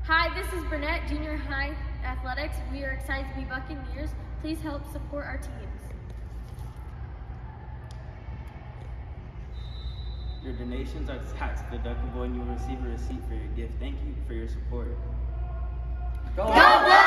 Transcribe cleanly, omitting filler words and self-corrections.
Hi, this is Burnett Junior High Athletics. We are excited to be Buccaneers. Please help support our teams. Your donations are tax deductible and you will receive a receipt for your gift. Thank you for your support. God bless!